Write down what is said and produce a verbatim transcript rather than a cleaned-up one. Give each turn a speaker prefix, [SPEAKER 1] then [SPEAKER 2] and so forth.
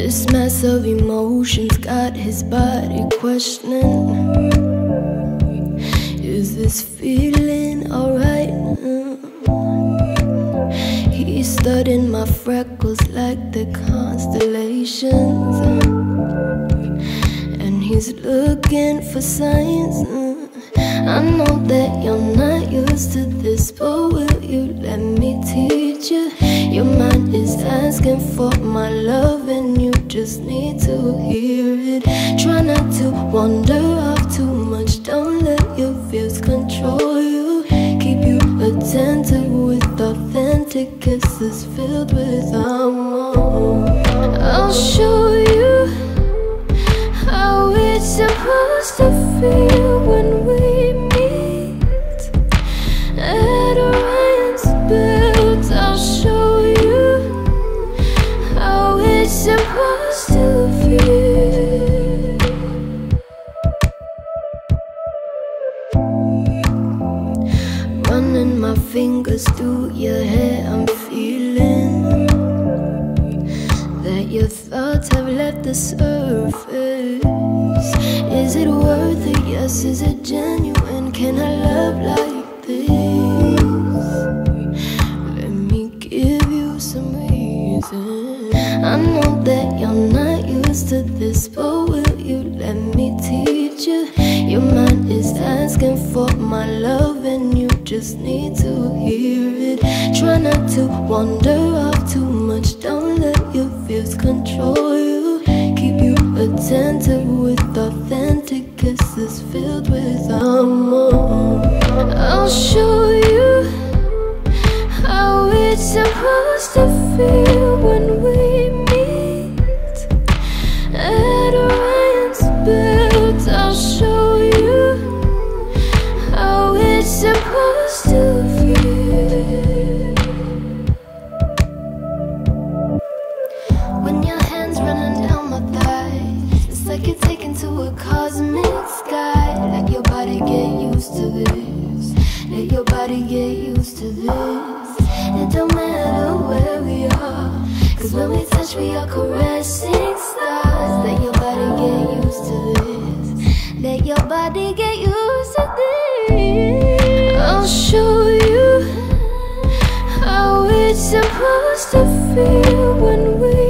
[SPEAKER 1] This mess of emotions got his body questioning. Is this feeling alright? He's studying my freckles like the constellations, and he's looking for signs. I know that you're not used to this, but will you let me teach you? Your mind is asking for my love, and you just need to hear it. Try not to wander off too much, don't let your fears control you. Keep you attentive with authentic kisses filled with amor. I'll show you how it's supposed to feel when we meet at Orion's belt. I'll show you how it's supposed to feel. Running my fingers through your hair, I'm feeling that your thoughts have left the surface. Is it worth it? Yes. Is it genuine? Can I love like this? Let me give you some reason. I know that you're not used to this, but will you let me teach you? Your mind is asking for my love, and you just need to hear it. Try not to wander off too much, don't let your fears control you. Keep you attentive with authentic kisses filled with amor. I'll show you how it's supposed to feel when we meet at Orion's belt. I'll show you how it's supposed to feel. When your hands running down my thighs, it's like you're taken to a cosmic sky. Let your body get used to this. Let your body get used to this. It don't matter where we are, 'cause when we touch we are caressing stars. Let your body get used to this. Let your body get used to this. I'll show you how it's supposed to feel when we